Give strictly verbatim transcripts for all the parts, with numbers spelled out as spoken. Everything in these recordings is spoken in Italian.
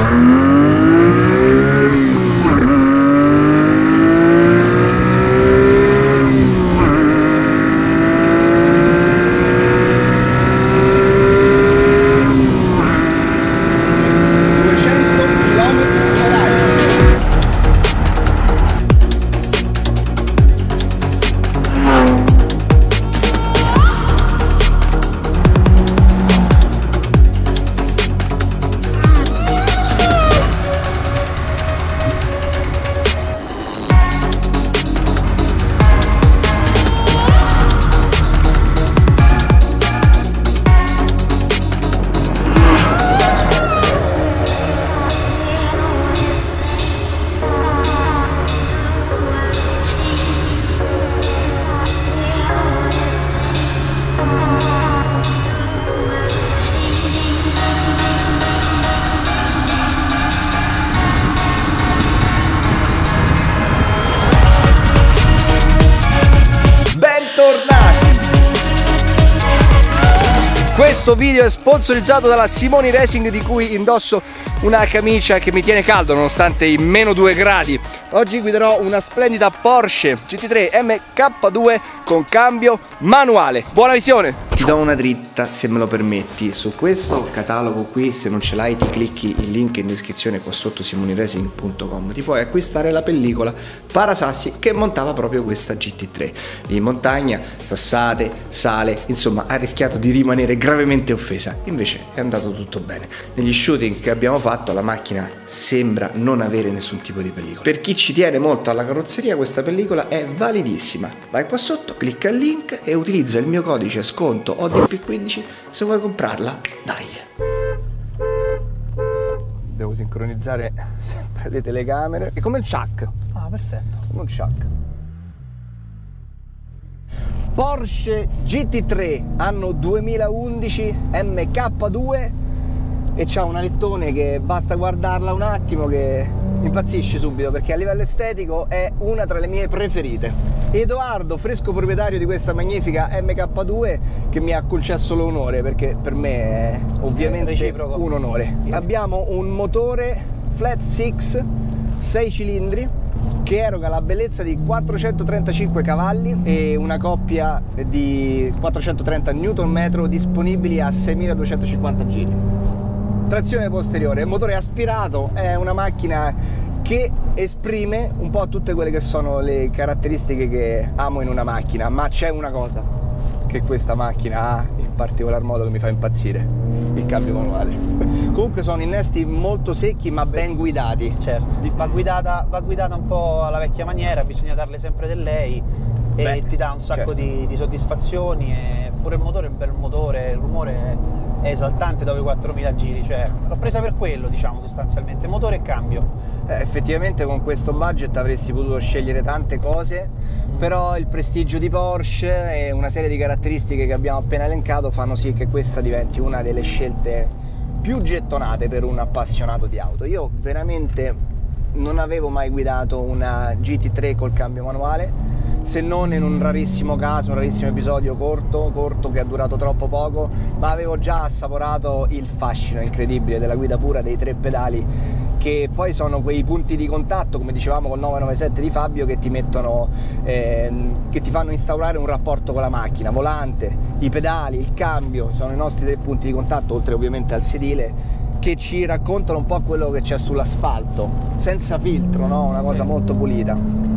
Questo video è sponsorizzato dalla Simoni Racing, di cui indosso una camicia che mi tiene caldo nonostante i meno due gradi. Oggi guiderò una splendida Porsche G T tre M K due con cambio manuale. Buona visione! Ti do una dritta, se me lo permetti, su questo catalogo qui. Se non ce l'hai ti clicchi il link in descrizione qua sotto, simoni racing punto com. Ti puoi acquistare la pellicola parasassi che montava proprio questa G T tre. In montagna, sassate, sale, insomma ha rischiato di rimanere gravemente offesa. Invece è andato tutto bene. Negli shooting che abbiamo fatto la macchina sembra non avere nessun tipo di pellicola. Per chi ci tiene molto alla carrozzeria, questa pellicola è validissima. Vai qua sotto, clicca il link e utilizza il mio codice sconto O D P quindici se vuoi comprarla. Dai! Devo sincronizzare sempre le telecamere. È come il Chuck. Ah, perfetto. Come un Chuck. Porsche G T tre anno duemilaundici M K due e c'ha un alettone che basta guardarla un attimo che impazzisci subito, perché a livello estetico è una tra le mie preferite. Edoardo, fresco proprietario di questa magnifica M K due, che mi ha concesso l'onore, perché per me è ovviamente reciproco. Un onore. Abbiamo un motore Flat Six sei cilindri che eroga la bellezza di quattrocentotrentacinque cavalli e una coppia di quattrocentotrenta newton metro disponibili a seimiladuecentocinquanta giri. Trazione posteriore, motore aspirato, è una macchina che esprime un po' tutte quelle che sono le caratteristiche che amo in una macchina, ma c'è una cosa che questa macchina ha in particolar modo che mi fa impazzire: il cambio manuale. Comunque sono innesti molto secchi ma ben guidati. Certo, va guidata, va guidata un po' alla vecchia maniera, bisogna darle sempre del lei e Beh, ti dà un sacco certo. di, di soddisfazioni, e pure il motore è un bel motore, il rumore è è esaltante dopo i quattromila giri, cioè l'ho presa per quello, diciamo, sostanzialmente, motore e cambio. Eh, effettivamente con questo budget avresti potuto scegliere tante cose, mm. però il prestigio di Porsche e una serie di caratteristiche che abbiamo appena elencato fanno sì che questa diventi una delle scelte più gettonate per un appassionato di auto. Io veramente non avevo mai guidato una G T tre col cambio manuale, se non in un rarissimo caso, un rarissimo episodio corto, corto che è durato troppo poco, ma avevo già assaporato il fascino incredibile della guida pura dei tre pedali, che poi sono quei punti di contatto, come dicevamo col nove nove sette di Fabio, che ti mettono, eh, che ti fanno instaurare un rapporto con la macchina. Volante, i pedali, il cambio, sono i nostri tre punti di contatto, oltre ovviamente al sedile, che ci raccontano un po' quello che c'è sull'asfalto, senza filtro, no? Una cosa sì. molto pulita.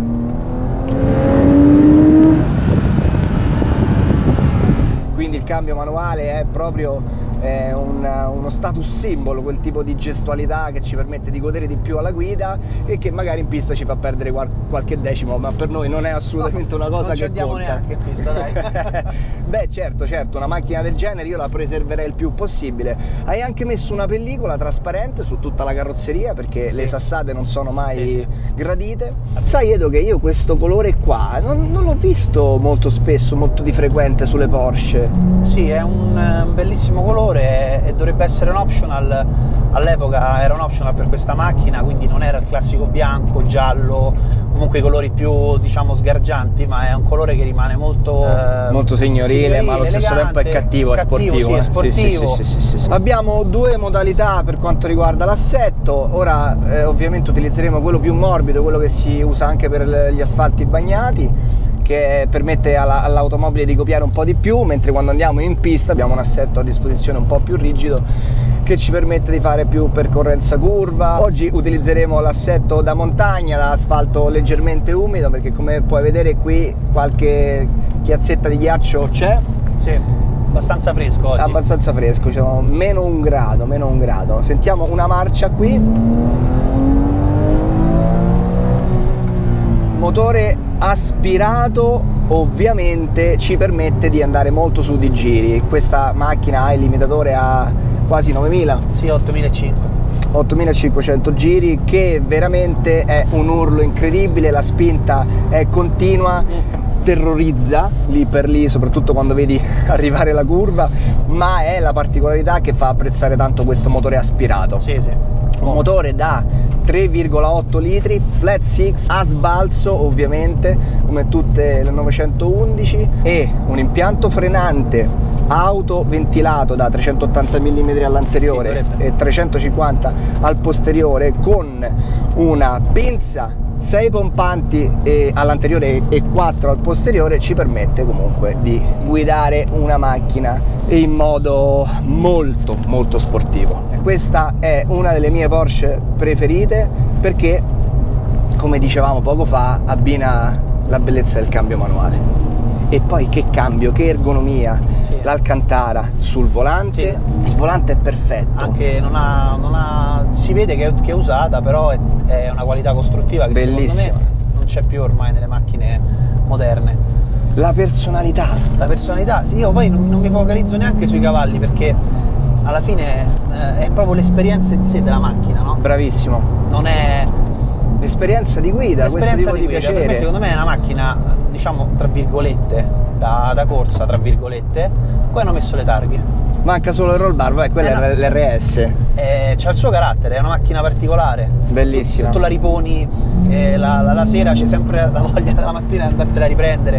Quindi il cambio manuale è proprio eh, un, uno status symbol, quel tipo di gestualità che ci permette di godere di più alla guida e che magari in pista ci fa perdere qual qualche decimo, ma per noi non è assolutamente no, una cosa non che ci andiamo conta. neanche in pista, dai. Beh, certo, certo, una macchina del genere io la preserverei il più possibile. Hai anche messo una pellicola trasparente su tutta la carrozzeria, perché sì. le sassate non sono mai sì, sì. gradite. Sai Edo che io questo colore qua non, non l'ho visto molto spesso, molto di frequente sulle Porsche. Sì, è un, un bellissimo colore e, e dovrebbe essere un optional. All'epoca era un optional per questa macchina, quindi non era il classico bianco, giallo, comunque i colori più, diciamo, sgargianti, ma è un colore che rimane molto eh, molto signorile, signorile, ma allo stesso tempo è cattivo, è cattivo, sportivo. Sì, è sportivo. Sì, sì, sì, sì, sì. Abbiamo due modalità per quanto riguarda l'assetto. Ora eh, ovviamente utilizzeremo quello più morbido, quello che si usa anche per gli asfalti bagnati, che permette all'automobile di copiare un po' di più, mentre quando andiamo in pista abbiamo un assetto a disposizione un po' più rigido che ci permette di fare più percorrenza curva. Oggi utilizzeremo l'assetto da montagna, da asfalto leggermente umido, perché come puoi vedere qui qualche chiazzetta di ghiaccio c'è. Sì, abbastanza fresco oggi. Abbastanza fresco, cioè meno un grado, meno un grado. Sentiamo una marcia qui. Motore aspirato ovviamente ci permette di andare molto su di giri. Questa macchina ha il limitatore a quasi novemila. Sì, ottomilacinquecento. ottomilacinquecento giri, che veramente è un urlo incredibile, la spinta è continua, terrorizza lì per lì, soprattutto quando vedi arrivare la curva, ma è la particolarità che fa apprezzare tanto questo motore aspirato. Sì, sì. Un motore da tre virgola otto litri, flat six, a sbalzo ovviamente, come tutte le novecentoundici, e un impianto frenante autoventilato da trecentottanta millimetri all'anteriore sì, e trecentocinquanta al posteriore, con una pinza sei pompanti all'anteriore e quattro al posteriore, ci permette comunque di guidare una macchina in modo molto molto sportivo. Questa è una delle mie Porsche preferite perché, come dicevamo poco fa, abbina la bellezza del cambio manuale. E poi che cambio, che ergonomia, sì. L'Alcantara sul volante, sì. Il volante è perfetto. Anche non ha, non ha, si vede che è, che è usata, però è, è una qualità costruttiva che bellissima. Secondo me non c'è più ormai nelle macchine moderne. La personalità. La personalità, sì, io poi non, non mi focalizzo neanche sui cavalli, perché alla fine eh, è proprio l'esperienza in sé della macchina, no? Bravissimo. Non è... l'esperienza di guida, questo tipo di, di guida. piacere. Per me, secondo me è una macchina, diciamo, tra virgolette, da, da corsa, tra virgolette. Poi hanno messo le targhe. Manca solo il roll bar, beh, quella eh no. è l'R S. Eh, c'ha il suo carattere, è una macchina particolare. Bellissima. Se tu la riponi eh, la, la, la sera, c'è sempre la voglia della mattina di andartela a riprendere.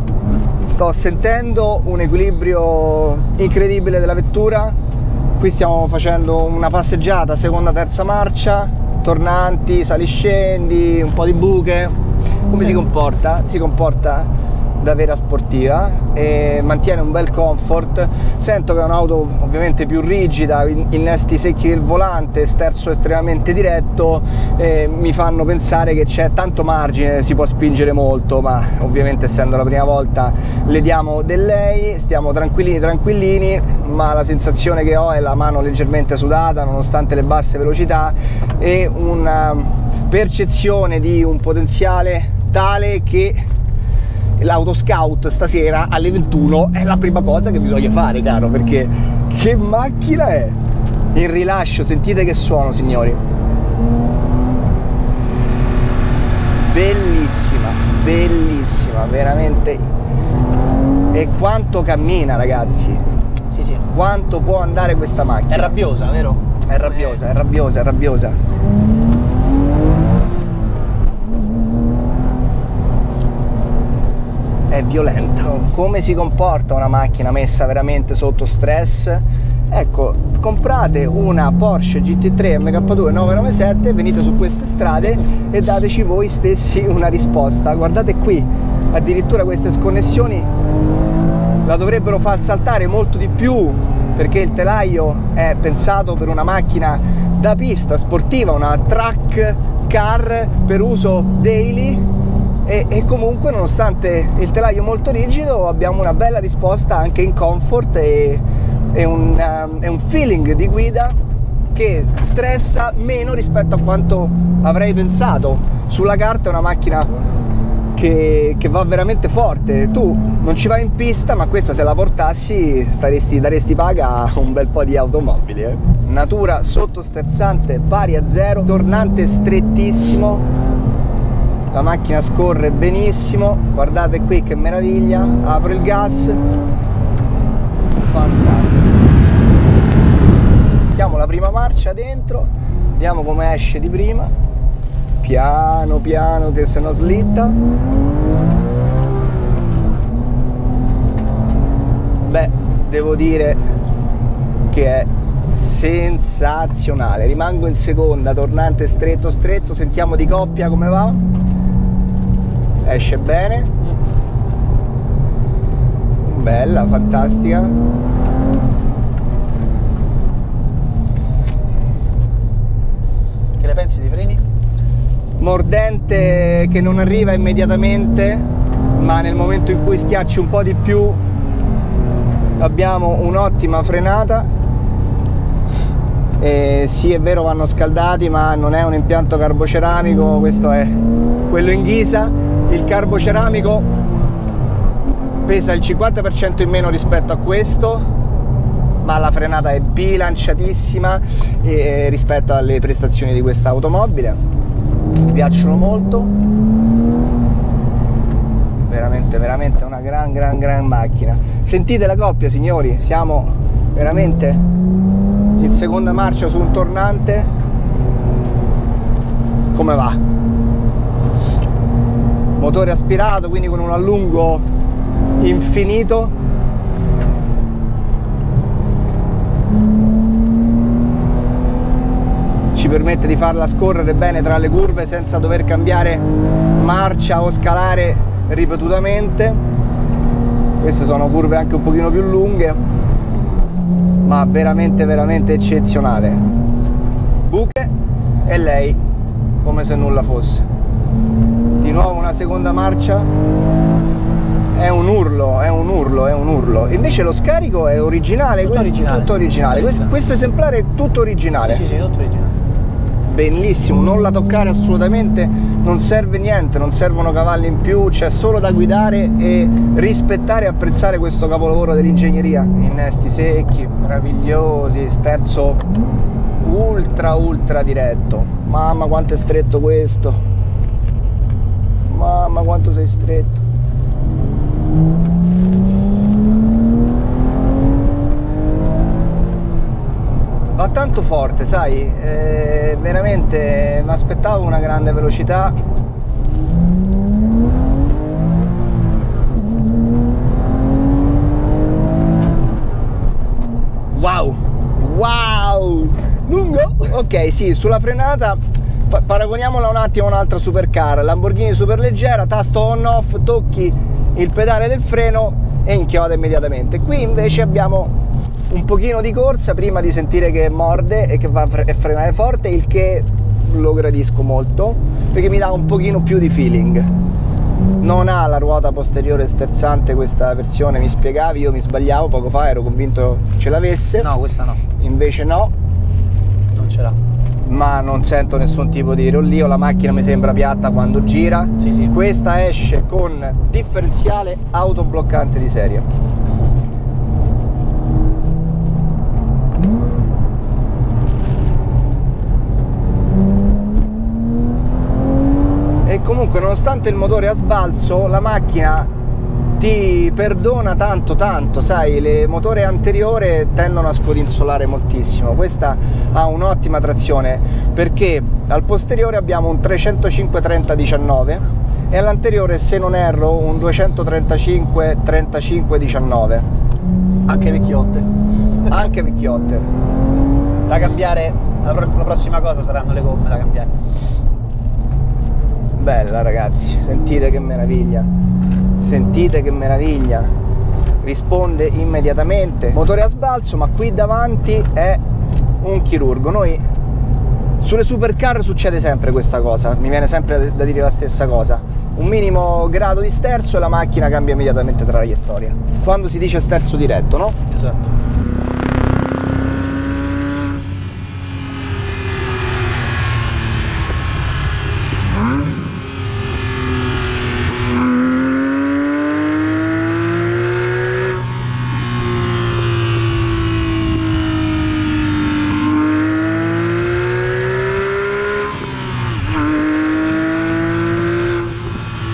Sto sentendo un equilibrio incredibile della vettura. Qui stiamo facendo una passeggiata, seconda, terza marcia, tornanti, saliscendi, un po' di buche. Come si comporta? Si comporta da vera sportiva e mantiene un bel comfort. Sento che è un'auto ovviamente più rigida, innesti secchi del volante, sterzo estremamente diretto, e mi fanno pensare che c'è tanto margine, si può spingere molto, ma ovviamente essendo la prima volta le diamo del lei, stiamo tranquillini tranquillini, ma la sensazione che ho è la mano leggermente sudata nonostante le basse velocità e una percezione di un potenziale tale che l'autoscout stasera alle ventuno è la prima cosa che bisogna fare, caro, perché che macchina è! Il rilascio, sentite che suono, signori, bellissima, bellissima, veramente. E quanto cammina, ragazzi, sì, sì. Quanto può andare questa macchina. È rabbiosa, vero? È rabbiosa, è rabbiosa, è rabbiosa. È violenta. Come si comporta una macchina messa veramente sotto stress? Ecco, comprate una Porsche G T tre M K due nove nove sette, venite su queste strade e dateci voi stessi una risposta. Guardate qui, addirittura queste sconnessioni la dovrebbero far saltare molto di più, perché il telaio è pensato per una macchina da pista sportiva, una track car per uso daily. E, e comunque, nonostante il telaio molto rigido, abbiamo una bella risposta anche in comfort e, e, un, um, e un feeling di guida che stressa meno rispetto a quanto avrei pensato. Sulla carta è una macchina che, che va veramente forte. Tu non ci vai in pista, ma questa, se la portassi, staresti, daresti paga a un bel po' di automobili, eh. Natura sottosterzante pari a zero, tornante strettissimo. La macchina scorre benissimo, guardate qui che meraviglia. Apro il gas, fantastico. Mettiamo la prima marcia dentro, vediamo come esce di prima, piano piano che se no slitta. Beh, devo dire che è sensazionale. Rimango in seconda, tornante stretto stretto, sentiamo di coppia come va. Esce bene, bella, fantastica. Che ne pensi dei freni? Mordente che non arriva immediatamente, ma nel momento in cui schiacci un po' di più abbiamo un'ottima frenata. E sì, è vero, vanno scaldati, ma non è un impianto carboceramico, questo è quello in ghisa. Il carboceramico pesa il cinquanta per cento in meno rispetto a questo, ma la frenata è bilanciatissima eh, rispetto alle prestazioni di questa automobile. Mi piacciono molto, veramente veramente una gran gran gran macchina. Sentite la coppia, signori, siamo veramente in seconda marcia su un tornante. Come va? Motore aspirato, quindi con un allungo infinito. Ci permette di farla scorrere bene tra le curve senza dover cambiare marcia o scalare ripetutamente. Queste sono curve anche un pochino più lunghe, ma veramente veramente eccezionale. Buche e lei come se nulla fosse. Di nuovo una seconda marcia. È un urlo, è un urlo, è un urlo. Invece lo scarico è originale, tutto questo, originale. tutto originale. Questo, questo esemplare è tutto originale. Sì, sì, sì, tutto originale. Bellissimo, non la toccare assolutamente, non serve niente, non servono cavalli in più, c'è solo da guidare e rispettare e apprezzare questo capolavoro dell'ingegneria. Innesti secchi, meravigliosi, sterzo ultra ultra diretto. Mamma quanto è stretto questo, mamma quanto sei stretto. Va tanto forte, sai, eh, veramente mi aspettavo una grande velocità. Wow, wow, lungo? Ok, sì, sulla frenata paragoniamola un attimo a un'altra supercar, Lamborghini superleggera, tasto on off, tocchi il pedale del freno e inchioda immediatamente. Qui invece abbiamo un pochino di corsa prima di sentire che morde e che va a frenare forte, il che lo gradisco molto perché mi dà un pochino più di feeling. Non ha la ruota posteriore sterzante questa versione, mi spiegavi, io mi sbagliavo poco fa, ero convinto ce l'avesse. No, questa no. Invece no. Non ce l'ha. Ma non sento nessun tipo di rollio, la macchina mi sembra piatta quando gira. Sì, sì. Questa esce con differenziale autobloccante di serie. E comunque, nonostante il motore a sbalzo, la macchina ti perdona tanto tanto, sai, le motori anteriori tendono a scodinzolare moltissimo. Questa ha un'ottima trazione perché al posteriore abbiamo un trecentocinque trenta diciannove e all'anteriore, se non erro, un duecentotrentacinque trentacinque diciannove. Anche vecchiotte. Anche vecchiotte. Da cambiare, la, pro la prossima cosa saranno le gomme da cambiare. Bella ragazzi, sentite che meraviglia, sentite che meraviglia, risponde immediatamente, motore a sbalzo, ma qui davanti è un chirurgo. Noi sulle supercar succede sempre questa cosa, mi viene sempre da dire la stessa cosa, un minimo grado di sterzo e la macchina cambia immediatamente traiettoria, quando si dice sterzo diretto, no? Esatto.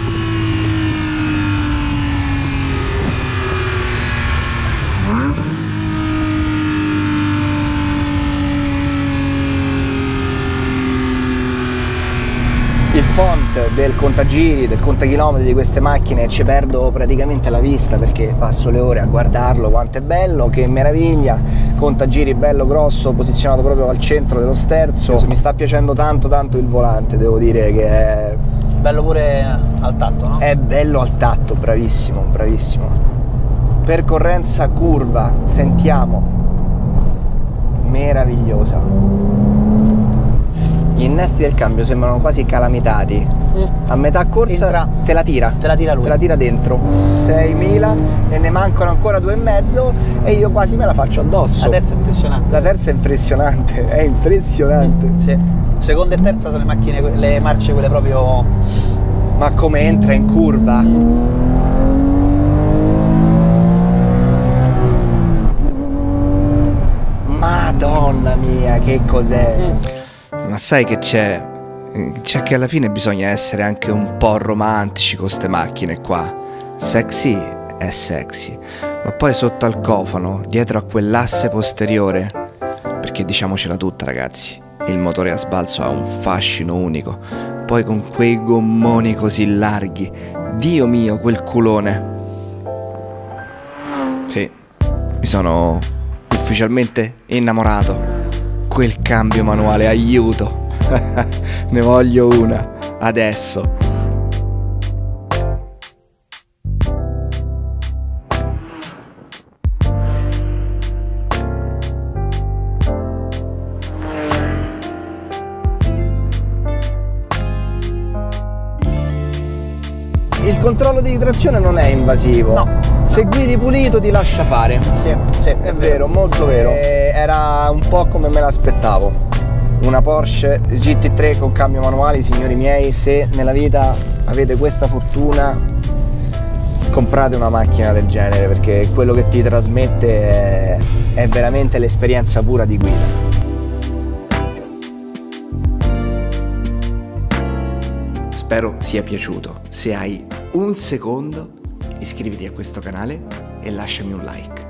Huh? font del contagiri, del contachilometri di queste macchine ci perdo praticamente la vista, perché passo le ore a guardarlo, quanto è bello, che meraviglia, contagiri bello grosso, posizionato proprio al centro dello sterzo. Mi sta piacendo tanto tanto il volante, devo dire che è bello pure al tatto, no? È bello al tatto, bravissimo, bravissimo. Percorrenza curva, sentiamo, meravigliosa. Gli innesti del cambio sembrano quasi calamitati. Mm. A metà corsa Entra. te la tira. Te la tira lui. Te la tira dentro. seimila e ne mancano ancora due e mezzo e io quasi me la faccio addosso. La terza è impressionante. La terza è impressionante, è impressionante. Mm. Sì. Seconda e terza sono le macchine, le marce quelle proprio... Ma come entra in curva. Mm. Madonna mia, che cos'è? Mm. Ma sai che c'è? C'è che alla fine bisogna essere anche un po' romantici con ste macchine qua. Sexy è sexy, ma poi sotto al cofano, dietro a quell'asse posteriore, perché diciamocela tutta ragazzi, il motore a sbalzo ha un fascino unico. Poi con quei gommoni così larghi, Dio mio, quel culone. Sì, mi sono ufficialmente innamorato. Quel cambio manuale, aiuto. Ne voglio una adesso. Il controllo di trazione non è invasivo. No. Se guidi pulito ti lascia fare. Sì, sì, è vero, molto vero. E era un po' come me l'aspettavo. Una Porsche G T tre con cambio manuale, signori miei, se nella vita avete questa fortuna, comprate una macchina del genere, perché quello che ti trasmette è, è veramente l'esperienza pura di guida. Spero sia piaciuto. Se hai un secondo, iscriviti a questo canale e lasciami un like.